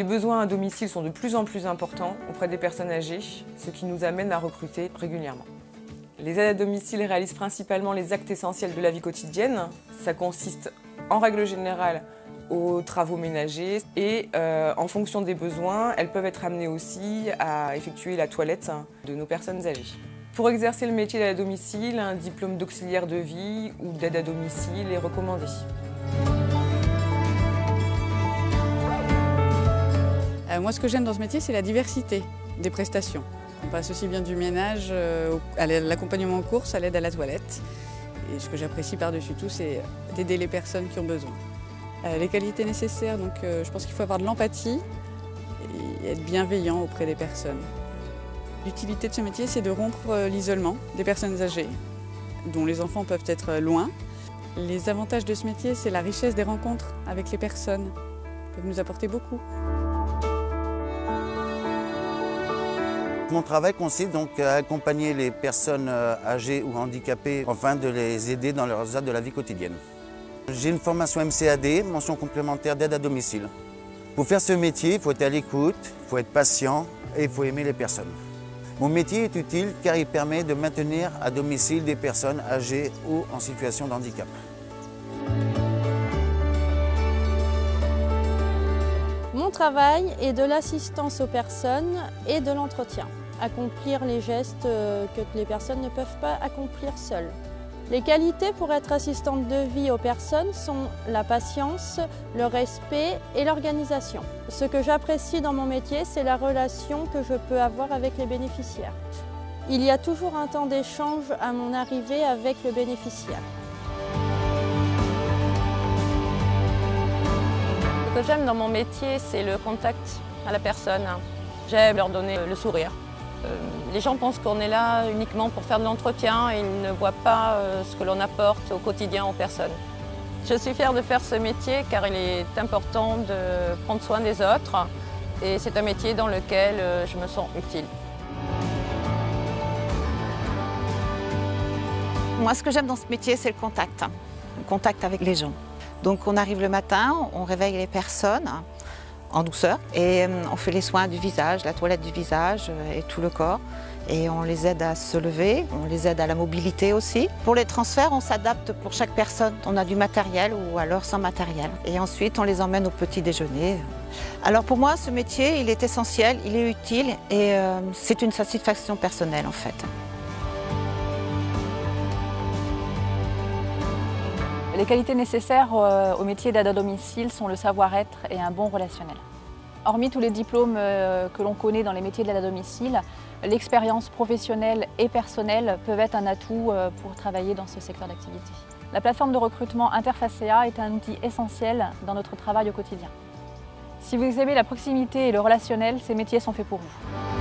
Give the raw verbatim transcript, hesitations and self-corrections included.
Les besoins à domicile sont de plus en plus importants auprès des personnes âgées, ce qui nous amène à recruter régulièrement. Les aides à domicile réalisent principalement les actes essentiels de la vie quotidienne. Ça consiste en règle générale aux travaux ménagers et euh, en fonction des besoins, elles peuvent être amenées aussi à effectuer la toilette de nos personnes âgées. Pour exercer le métier d'aide à domicile, un diplôme d'auxiliaire de vie ou d'aide à domicile est recommandé. Euh, moi, ce que j'aime dans ce métier, c'est la diversité des prestations. On passe aussi bien du ménage euh, à l'accompagnement en course, à l'aide à la toilette. Et ce que j'apprécie par-dessus tout, c'est d'aider les personnes qui ont besoin. Euh, les qualités nécessaires, donc euh, je pense qu'il faut avoir de l'empathie et être bienveillant auprès des personnes. L'utilité de ce métier, c'est de rompre euh, l'isolement des personnes âgées, dont les enfants peuvent être loin. Les avantages de ce métier, c'est la richesse des rencontres avec les personnes. Ils peuvent nous apporter beaucoup. Mon travail consiste donc à accompagner les personnes âgées ou handicapées afin de les aider dans leurs actes de la vie quotidienne. J'ai une formation M C A D, mention complémentaire d'aide à domicile. Pour faire ce métier, il faut être à l'écoute, il faut être patient et il faut aimer les personnes. Mon métier est utile car il permet de maintenir à domicile des personnes âgées ou en situation de handicap. Mon travail est de l'assistance aux personnes et de l'entretien. Accomplir les gestes que les personnes ne peuvent pas accomplir seules. Les qualités pour être assistante de vie aux personnes sont la patience, le respect et l'organisation. Ce que j'apprécie dans mon métier, c'est la relation que je peux avoir avec les bénéficiaires. Il y a toujours un temps d'échange à mon arrivée avec le bénéficiaire. Ce que j'aime dans mon métier, c'est le contact à la personne. J'aime leur donner le sourire. Les gens pensent qu'on est là uniquement pour faire de l'entretien et ils ne voient pas ce que l'on apporte au quotidien aux personnes. Je suis fière de faire ce métier car il est important de prendre soin des autres et c'est un métier dans lequel je me sens utile. Moi, ce que j'aime dans ce métier, c'est le contact, le contact avec les gens. Donc on arrive le matin, on réveille les personnes en douceur et on fait les soins du visage, la toilette du visage et tout le corps. Et on les aide à se lever, on les aide à la mobilité aussi. Pour les transferts, on s'adapte pour chaque personne. On a du matériel ou alors sans matériel. Et ensuite, on les emmène au petit déjeuner. Alors pour moi, ce métier, il est essentiel, il est utile et euh, c'est une satisfaction personnelle en fait. Les qualités nécessaires au métier d'aide à domicile sont le savoir-être et un bon relationnel. Hormis tous les diplômes que l'on connaît dans les métiers de l'aide à domicile, l'expérience professionnelle et personnelle peuvent être un atout pour travailler dans ce secteur d'activité. La plateforme de recrutement Interfacea est un outil essentiel dans notre travail au quotidien. Si vous aimez la proximité et le relationnel, ces métiers sont faits pour vous.